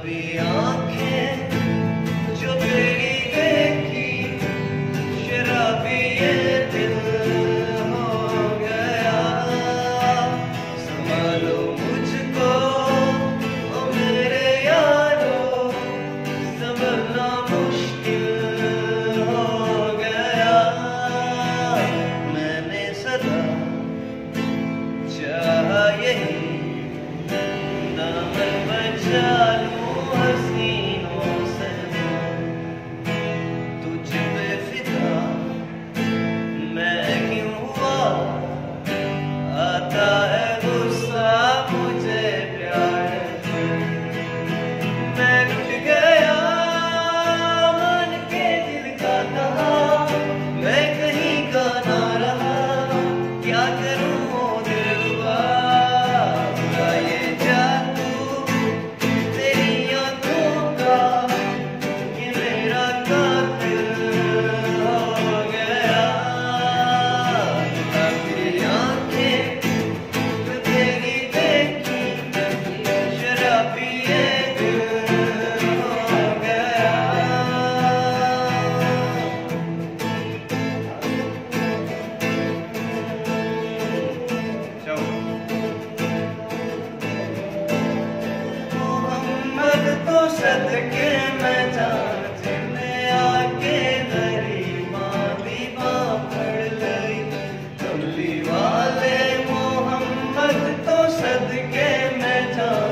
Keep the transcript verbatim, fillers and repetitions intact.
शराबी आंखें जो तेरी देखी, शराबी ये दिल हो गया। संभालो मुझको ओ मेरे यारो, संभलना मुश्किल हो गया। मैंने सदा चाहा यही, दामन बचा लूं हसीनों से, तुझ पे फिदा मैं क्यों हुआ। आता है गुस्सा मुझे प्यार से, मैं टूट गया मन के दिल का कहा, मैं कहीं का ना रहा। क्या करूं ओ दिलरुबा, बुरा ये जादू तेरी आंखों का, ये मेरा कातिल हो गया। तेरी आंखें जो तेरी देखी, शराबी ये दिल हो गया। मोहम्मद को सदके मैं जाऊं,